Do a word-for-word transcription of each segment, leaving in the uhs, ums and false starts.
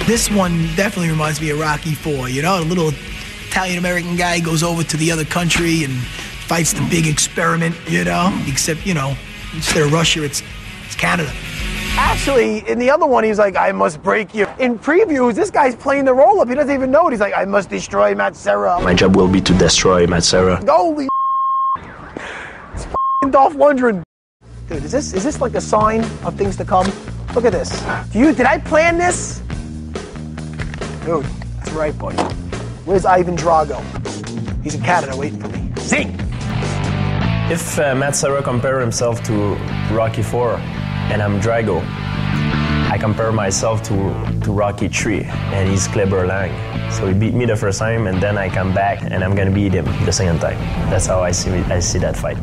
This one definitely reminds me of Rocky four, you know? A little Italian-American guy goes over to the other country and fights the big experiment, you know? Except, you know, instead of Russia, it's, it's Canada. Actually, in the other one, he's like, I must break you. In previews, this guy's playing the role-up. He doesn't even know it. He's like, I must destroy Matt Serra. My job will be to destroy Matt Serra. Holy it's f***ing Dolph Lundgren. Dude, is this, is this like a sign of things to come? Look at this. Do you, did I plan this? Dude, that's right, buddy. Where's Ivan Drago? He's in Canada waiting for me. Zing! If uh, Matt Serra compare himself to Rocky four, and I'm Drago, I compare myself to, to Rocky three, and he's Kleber Lang. So he beat me the first time, and then I come back, and I'm gonna beat him the second time. That's how I see, I see that fight.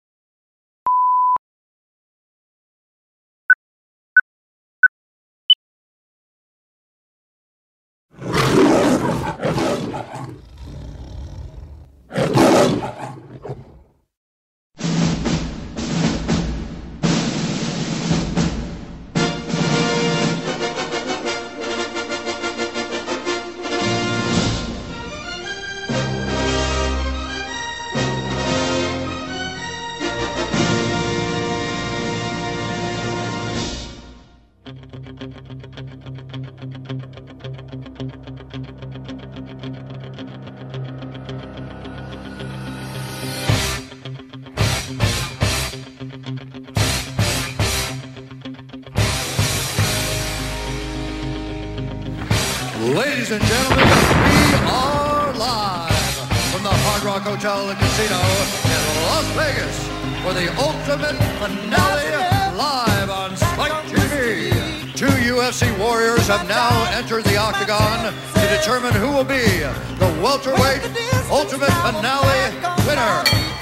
Ladies and gentlemen, we are live from the Hard Rock Hotel and Casino in Las Vegas for the ultimate finale live on Spike T V. Two U F C warriors have now entered the octagon to determine who will be the welterweight ultimate finale winner.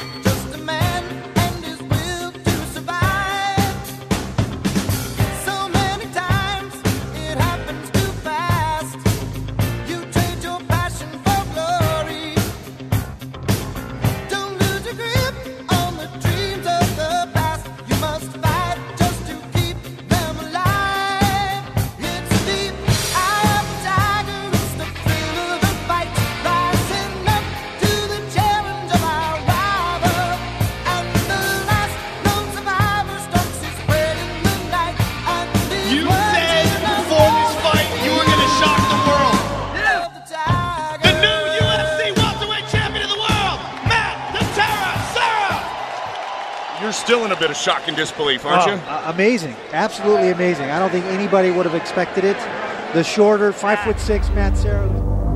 You're still in a bit of shock and disbelief, aren't oh, you? Uh, amazing, absolutely amazing. I don't think anybody would have expected it. The shorter, five foot six Matt Serra.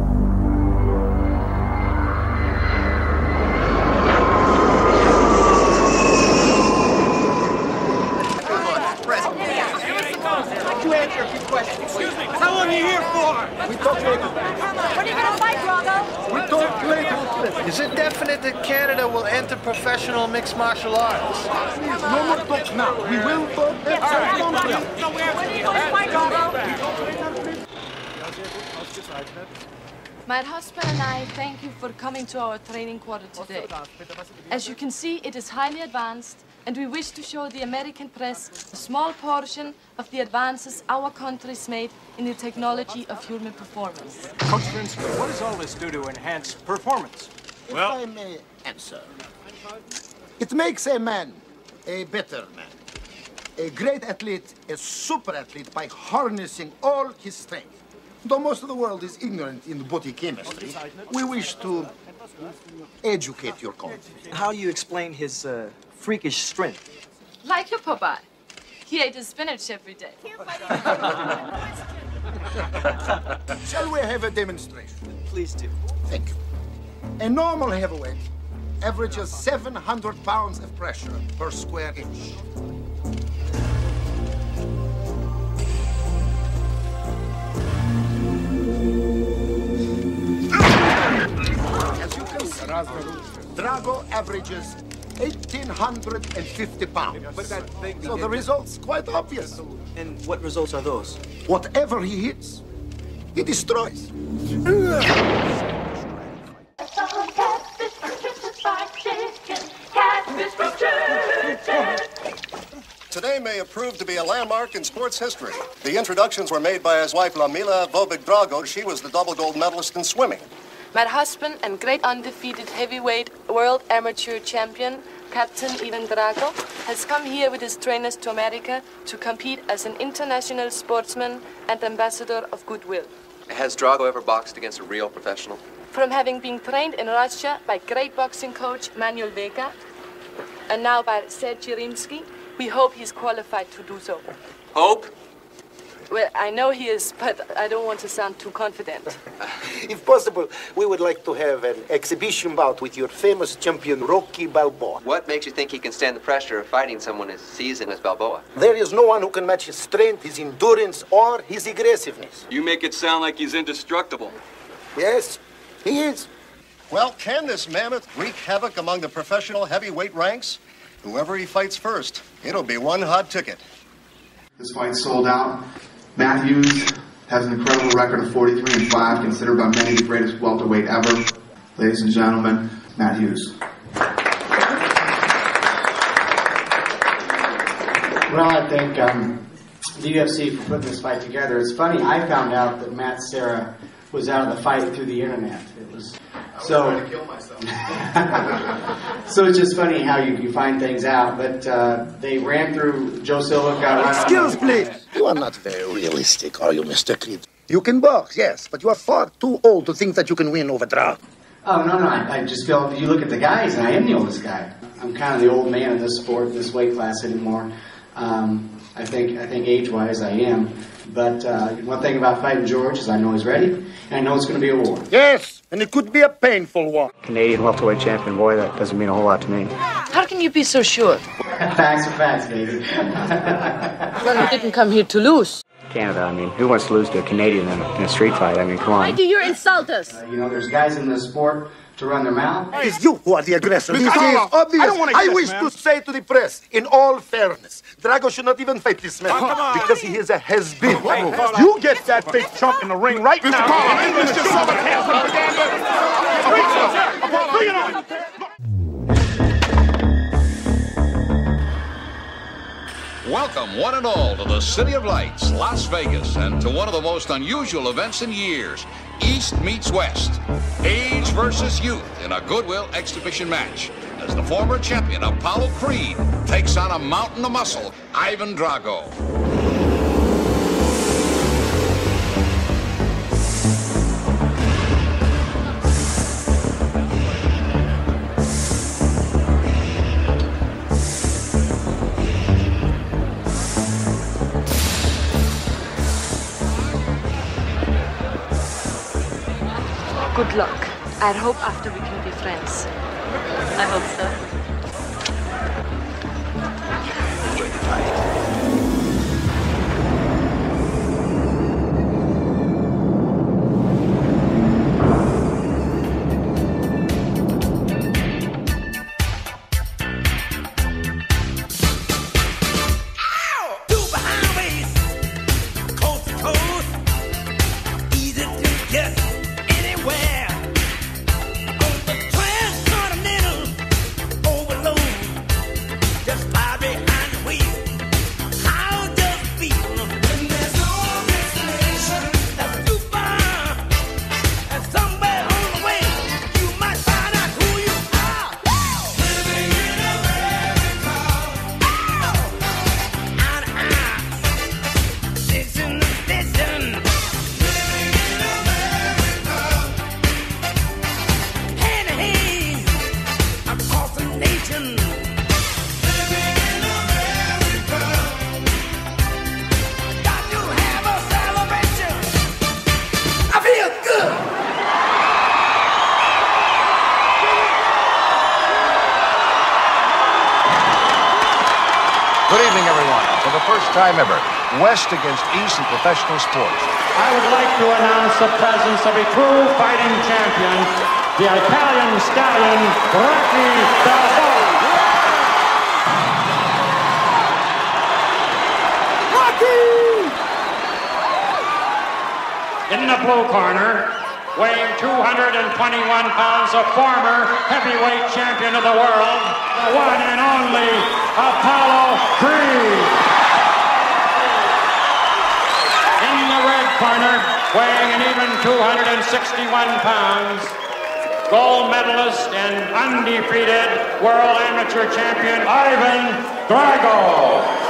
To answer a few questions. Excuse me, how long are you here for? We talked later. When are you gonna fight, Drago? We talked later. Is it definite that Canada will enter professional mixed martial arts? No more talk now. We will talk. All right. So where are you gonna fight, Drago? My husband and I thank you for coming to our training quarter today. As you can see, it is highly advanced, and we wish to show the American press a small portion of the advances our country's made in the technology of human performance. Coach Vince, what does all this do to enhance performance? Well, if I may answer, it makes a man a better man, a great athlete, a super athlete by harnessing all his strength. Though most of the world is ignorant in body chemistry, we wish to educate your country. How do you explain his uh, freakish strength? Like your Popeye. He ate his spinach every day. Shall we have a demonstration? Please do. Thank you. A normal heavyweight averages seven hundred pounds of pressure per square inch. As you can see, Drago averages eighteen fifty pounds. So the result's quite obvious. And what results are those? Whatever he hits, he destroys. Today may prove to be a landmark in sports history. The introductions were made by his wife, Lamila Vovig-Drago. She was the double gold medalist in swimming. My husband and great undefeated heavyweight world amateur champion, Captain Ivan Drago, has come here with his trainers to America to compete as an international sportsman and ambassador of goodwill. Has Drago ever boxed against a real professional? From having been trained in Russia by great boxing coach Manuel Vega, and now by Sergei Rimsky, we hope he's qualified to do so. Hope? Well, I know he is, but I don't want to sound too confident. If possible, we would like to have an exhibition bout with your famous champion, Rocky Balboa. What makes you think he can stand the pressure of fighting someone as seasoned as Balboa? There is no one who can match his strength, his endurance, or his aggressiveness. You make it sound like he's indestructible. Yes, he is. Well, can this mammoth wreak havoc among the professional heavyweight ranks? Whoever he fights first, it'll be one hot ticket. This fight sold out. Matt Hughes has an incredible record of forty-three and five, considered by many the greatest welterweight ever. Ladies and gentlemen, Matt Hughes. Well, I thank um, the U F C for putting this fight together. It's funny, I found out that Matt Serra was out of the fight through the internet. It was so. I was trying to kill myself. So it's just funny how you, you find things out. But uh, they ran through Joe Silva, got right. Excuse me. You are not very realistic, are you, Mister Creed? You can box, yes, but you are far too old to think that you can win over Drago. Oh, no, no, I, I just feel, you look at the guys, and I am the oldest guy. I'm kind of the old man in this sport, this weight class anymore. Um, I think, I think age-wise, I am. But uh, one thing about fighting George is I know he's ready, and I know it's going to be a war. Yes, and it could be a painful one. Canadian welterweight champion, boy, that doesn't mean a whole lot to me. How can you be so sure? Facts are facts, baby. Well, you didn't come here to lose. Canada, I mean, who wants to lose to a Canadian in a, in a street fight? I mean, come on. Why do you insult us? Uh, you know, there's guys in this sport to run their mouth. It's you who are the aggressor. This is Carlo, obvious. I don't wanna I hear wish this, man. to say to the press, in all fairness, Drago should not even fight this man because he is a has-been. You get that big chump in the ring right now. Let's just rub hands up. Bring it on. Welcome, one and all, to the City of Lights, Las Vegas, and to one of the most unusual events in years, East meets West. Age versus youth in a goodwill exhibition match, as the former champion Apollo Creed takes on a mountain of muscle, Ivan Drago. Good luck. I hope after we can be friends. I hope so. Good evening, everyone. For the first time ever, West against East in professional sports. I would like to announce the presence of a true fighting champion, the Italian stallion, Rocky Balboa. Rocky! In the blue corner, weighing two hundred twenty-one pounds, a former heavyweight champion of the world, the one and only Apollo Creed. In the red corner, weighing an even two hundred sixty-one pounds, gold medalist and undefeated world amateur champion Ivan Drago.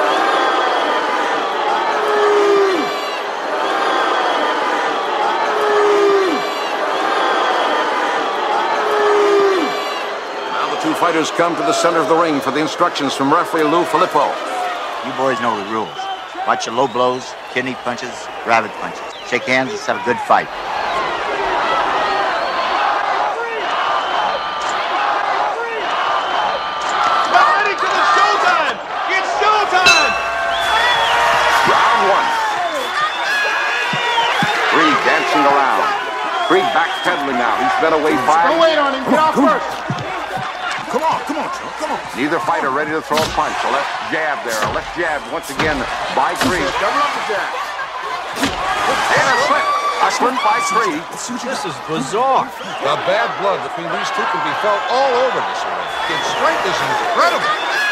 Two fighters come to the center of the ring for the instructions from referee Lou Filippo. You boys know the rules. Watch your low blows, kidney punches, rabbit punches. Shake hands, let's have a good fight. Get ready for the showtime! It's showtime! Round one. Creed dancing around. Creed backpedaling now. He's been away five. Don't wait on him. Get off first. Come on, come on, Joe, come on. Neither fighter ready to throw a punch. A left jab there, a left jab once again by Creed. Double up the jab. And a slip. A slip by Creed. This is bizarre. The bad blood between these two can be felt all over this ring. His strength is incredible.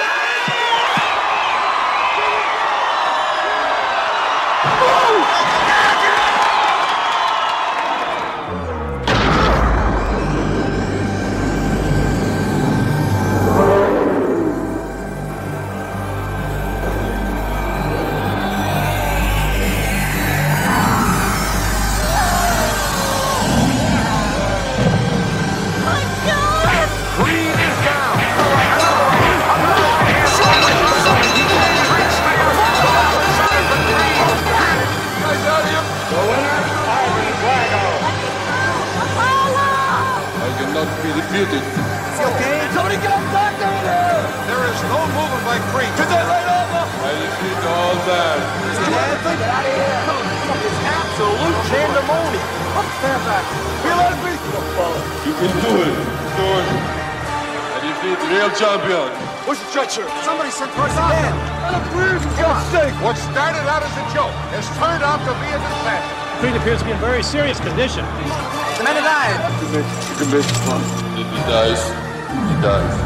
Champion. Where's the stretcher? Somebody sent for us in. What started out as a joke has turned out to be a disaster. Creed appears to be in very serious condition. The man died. You can make it fun. If he dies, he dies.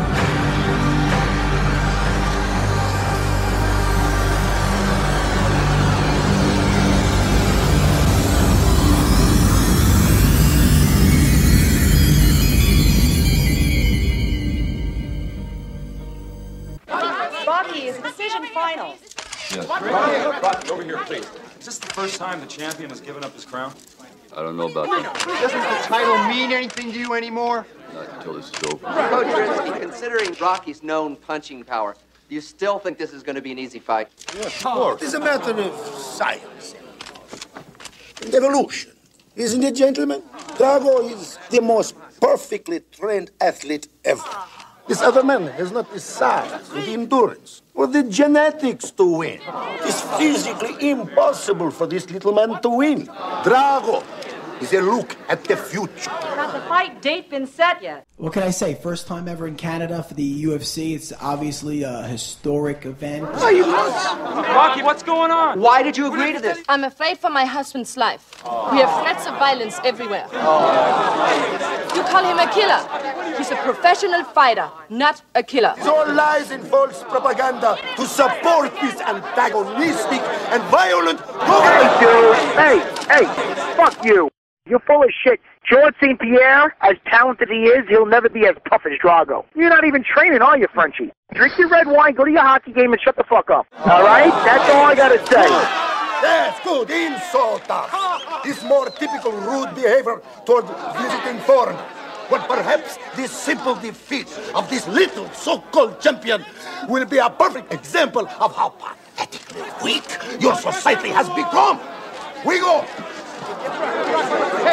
Is the decision final? Yes. Rocky, over here, please. Is this the first time the champion has given up his crown? I don't know about that. Doesn't the title mean anything to you anymore? Not until this is over. Coach Rinsky, considering Rocky's known punching power, do you still think this is going to be an easy fight? Yes, of course. It's a matter of science and evolution. Isn't it, gentlemen? Drago is the most perfectly trained athlete ever. This other man has not the size, the endurance, or the genetics to win. It's physically impossible for this little man to win. Drago is a look at the future. Has the fight date been set yet? What can I say? First time ever in Canada for the U F C. It's obviously a historic event. Are you nuts? Rocky, what's going on? Why did you agree to this? I'm afraid for my husband's life. We have threats of violence everywhere. You call him a killer. He's a professional fighter, not a killer. It's all lies and false propaganda to support this antagonistic and violent movement. Hey, hey, fuck you. You're full of shit. George Saint Pierre, as talented he is, he'll never be as tough as Drago. You're not even training, are you, Frenchie? Drink your red wine, go to your hockey game, and shut the fuck up. All right? That's all I gotta say. That's good. Insult us. This more typical rude behavior toward visiting foreigners. But perhaps this simple defeat of this little so-called champion will be a perfect example of how pathetically weak your society has become. We go. Hey,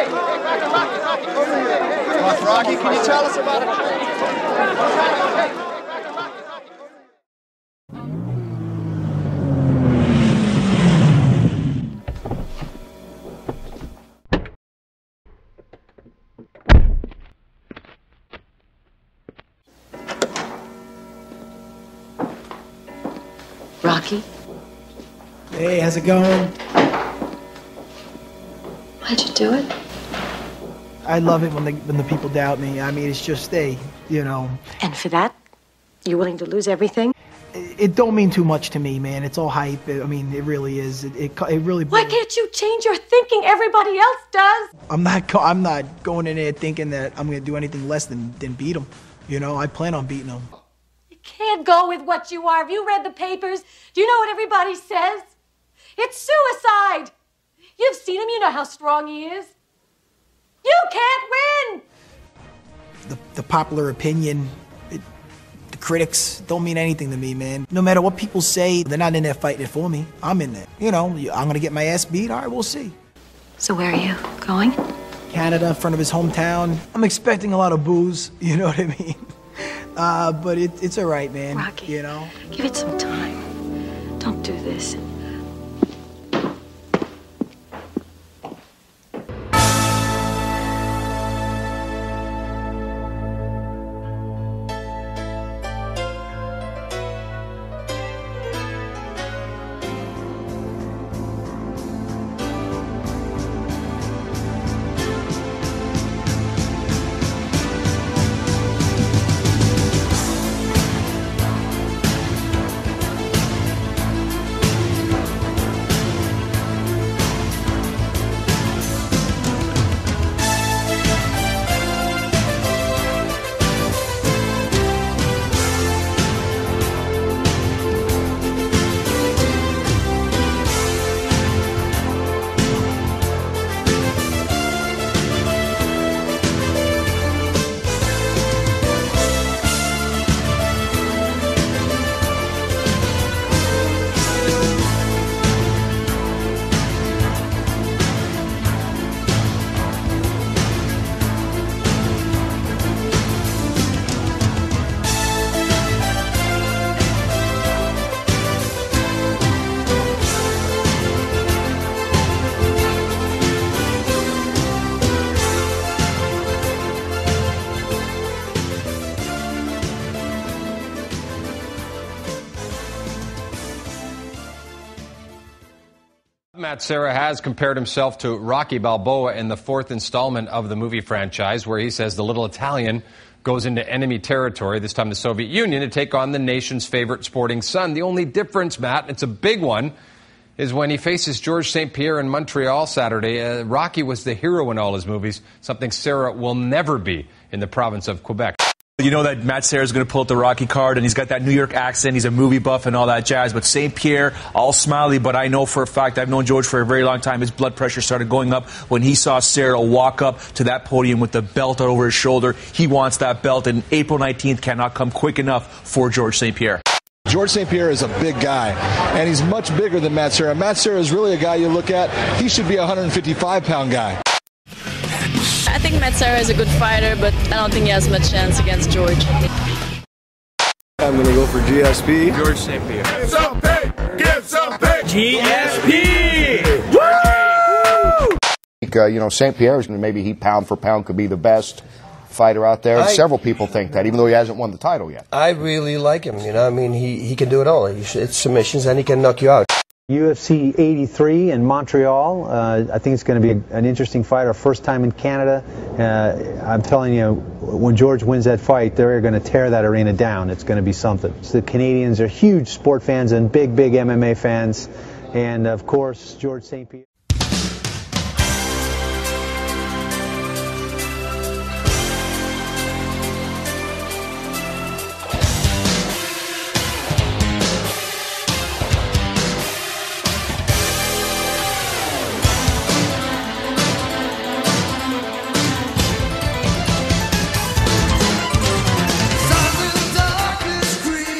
Rocky, can you tell us about it? Rocky? Hey, how's it going? Why'd you do it? I love it when the when the people doubt me. I mean, it's just they, you know. And for that, you're willing to lose everything? It, it don't mean too much to me, man. It's all hype. I mean, it really is. It it, it really. Why can't you change your thinking? Everybody else does. I'm not. go- I'm not going in there thinking that I'm going to do anything less than than beat them. You know, I plan on beating them. You can't go with what you are. Have you read the papers? Do you know what everybody says? It's suicide. You've seen him. You know how strong he is. You can't win. The the popular opinion, it, the critics don't mean anything to me, man. No matter what people say, they're not in there fighting it for me. I'm in there. You know, I'm going to get my ass beat. All right, we'll see. So where are you going? Canada, in front of his hometown. I'm expecting a lot of booze, you know what I mean? Uh, but it, it's all right, man. Rocky, you know? Give it some time. Don't do this. Matt Serra has compared himself to Rocky Balboa in the fourth installment of the movie franchise, where he says the little Italian goes into enemy territory, this time the Soviet Union, to take on the nation's favorite sporting son. The only difference, Matt, it's a big one, is when he faces Georges Saint Pierre in Montreal Saturday. Uh, Rocky was the hero in all his movies, something Serra will never be in the province of Quebec. You know that Matt Serra is going to pull up the Rocky card, and he's got that New York accent. He's a movie buff and all that jazz. But Saint Pierre, all smiley, but I know for a fact, I've known George for a very long time, his blood pressure started going up when he saw Serra walk up to that podium with the belt over his shoulder. He wants that belt, and April nineteenth cannot come quick enough for Georges Saint Pierre. Georges Saint Pierre is a big guy, and he's much bigger than Matt Serra. Matt Serra is really a guy you look at, he should be a one fifty-five pound guy. I think Matt Serra is a good fighter, but I don't think he has much chance against George. I'm going to go for G S P. Georges Saint Pierre. Get some pay! Get some pay! G S P! Woo! Uh, you know, Saint Pierre is maybe he pound for pound could be the best fighter out there. I, Several people think that, even though he hasn't won the title yet. I really like him. You know, I mean, he, he can do it all. He, it's submissions, and he can knock you out. U F C eighty-three in Montreal. Uh, I think it's going to be a, an interesting fight. Our first time in Canada. Uh, I'm telling you, when George wins that fight, they're going to tear that arena down. It's going to be something. So the Canadians are huge sport fans and big, big M M A fans. And, of course, Georges Saint Pierre.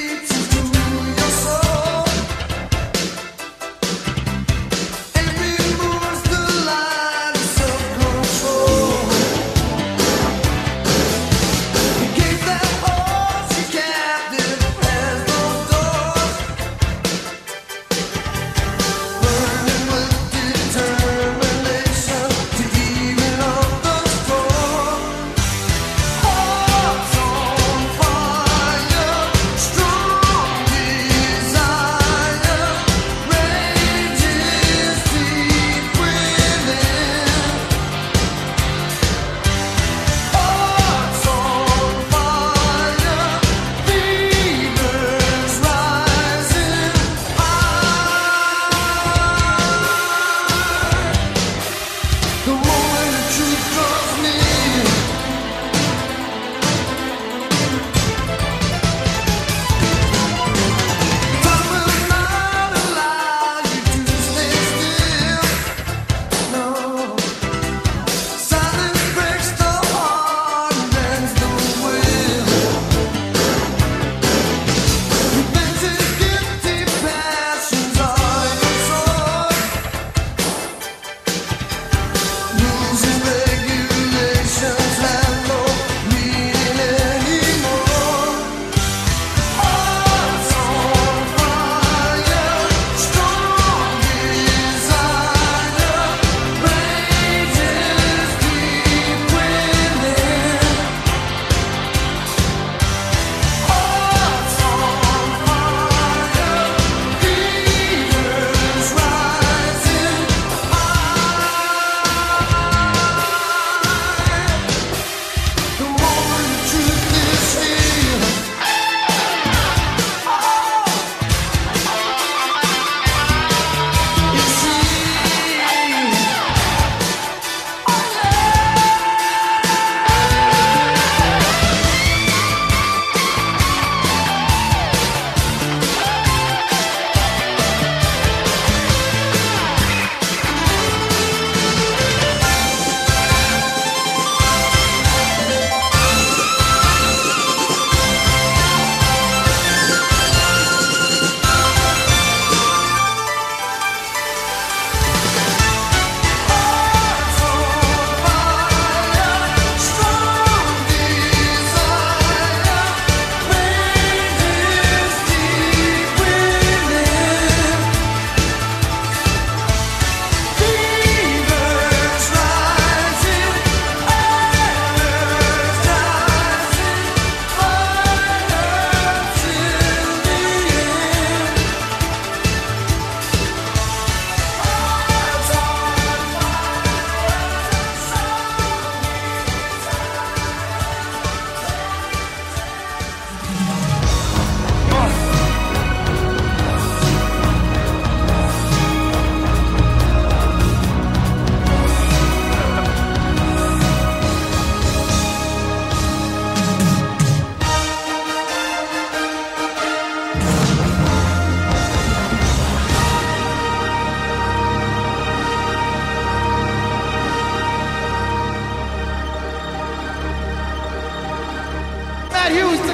Every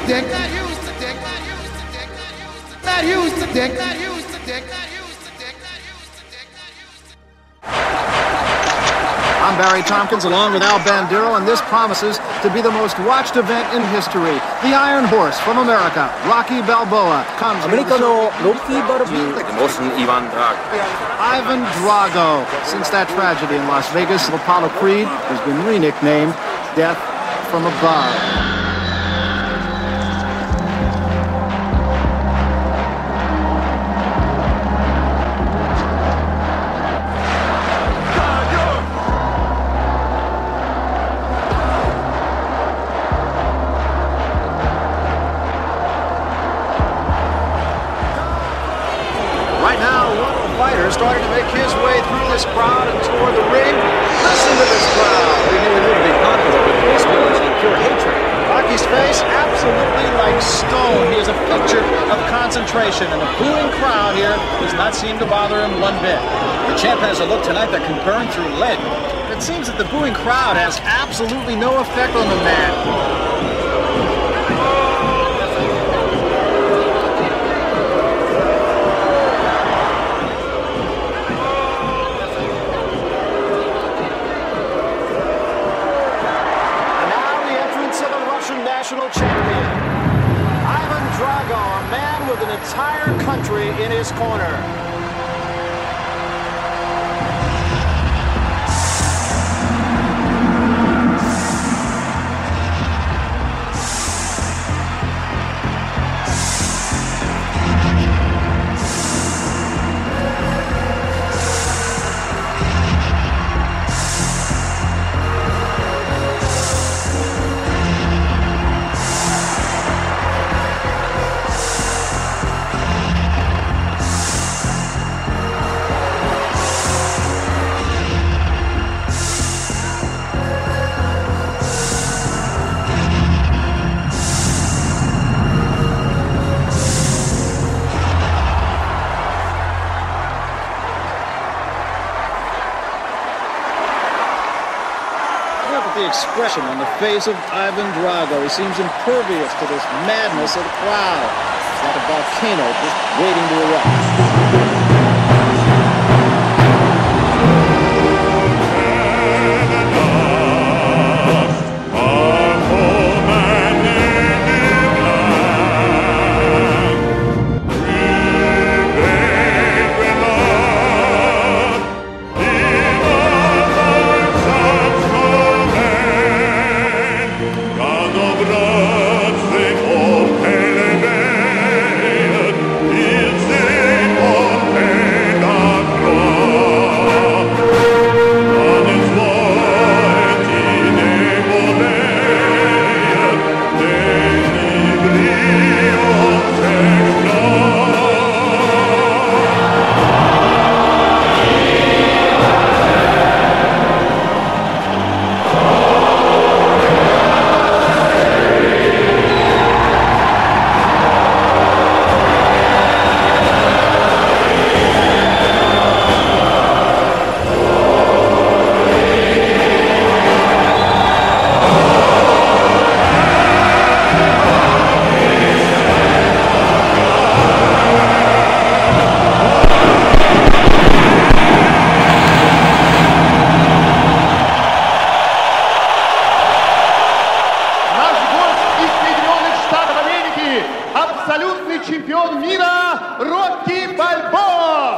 dick. Matt Hughes the dick. Matt Hughes the dick. Matt Hughes the dick. Matt Hughes the dick. I'm Barry Tompkins along with Al Bandero, and this promises to be the most watched event in history. The Iron Horse from America, Rocky Balboa, comes Americano Rocky Balboa. Emotion Ivan Drago. Ivan Drago. Since that tragedy in Las Vegas, Apollo Creed has been re-nicknamed Death from Above. Starting to make his way through this crowd and toward the ring. Listen to this crowd. We knew he wouldn't be popular, but this was in pure hatred. Rocky's face absolutely like stone. He is a picture of concentration, and the booing crowd here does not seem to bother him one bit. The champ has a look tonight that can burn through lead. It seems that the booing crowd has absolutely no effect on the man. National champion, Ivan Drago, a man with an entire country in his corner. The expression on the face of Ivan Drago. He seems impervious to this madness of the crowd. It's like a volcano just waiting to erupt. Чемпион мира Рокки Бальбоа!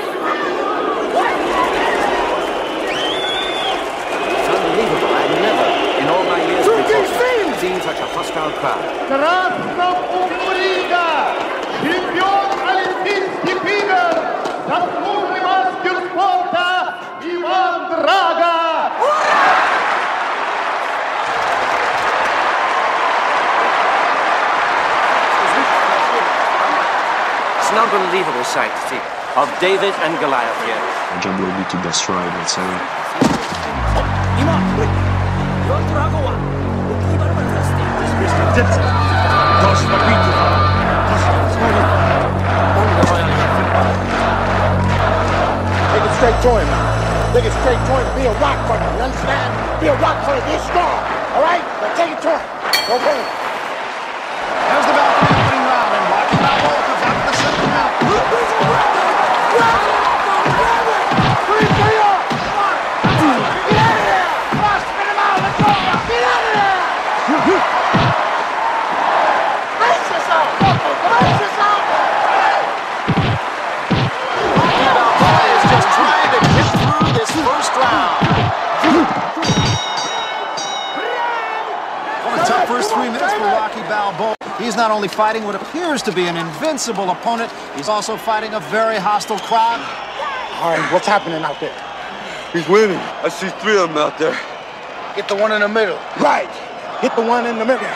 It's unbelievable. I've never, in all my years before, seen such a hostile crowd. Красном Рига! Чемпион Олимпийских игр! Заслуженный мастер спорта Иван Драго! It's an unbelievable sight to see of David and Goliath here. The jungle will be to destroy it, so... Take it straight to him now. Take it straight to him. Be a rock for him, you understand? Be a rock for him. Be strong, all right? Now take it to him. Go boom. There's the bell for the opening round, and Rocky Balboa comes out to the center now. First round. Well, a tough first three minutes for Rocky Balboa. He's not only fighting what appears to be an invincible opponent, he's also fighting a very hostile crowd. All right, what's happening out there? He's winning. I see three of them out there. Get the one in the middle. Right. Hit the one in the middle.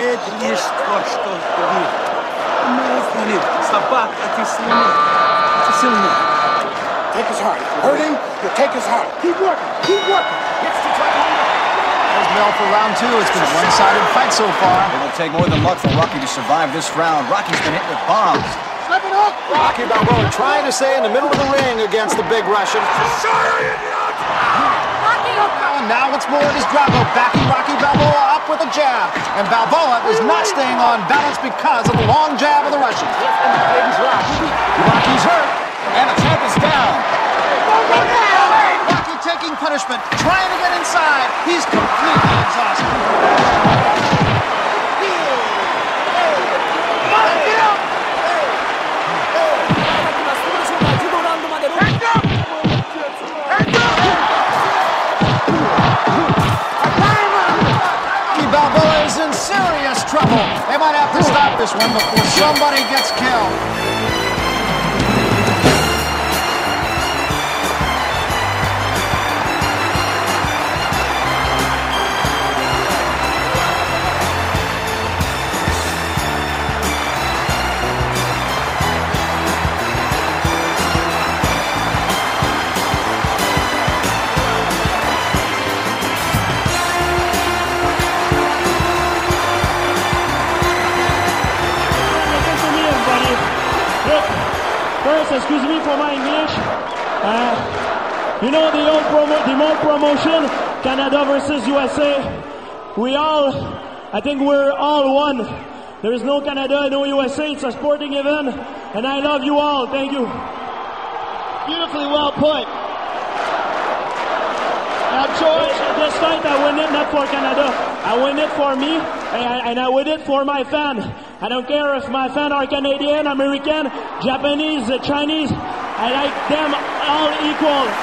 Take his heart. Hurt him, you take his heart. Keep working, keep working. There's Mel for round two. It's been a one-sided fight so far. It'll take more than luck for Rocky to survive this round. Rocky's been hit with bombs. Slip it up. Rocky Balboa trying to stay in the middle of the ring against the big Russian. Sorry, idiot! Rocky! And now it's more of his Drago backing Rocky Balboa up with a jab. And Balboa is not staying on balance because of the long jab of the Russian. Rocky's hurt. And the champ is down. Rocky taking punishment, trying to get inside. He's completely exhausted. Rocky Balboa is in serious trouble. They might have to stop this one before somebody gets killed. Excuse me for my English. Uh, you know the old promo, the old promotion, Canada versus U S A. We all, I think we're all one. There is no Canada, no U S A. It's a sporting event, and I love you all. Thank you. Beautifully well put. Now, George, this fight I win it not for Canada. I win it for me, and I, and I win it for my fan. I don't care if my fans are Canadian, American, Japanese, Chinese. I like them all equal.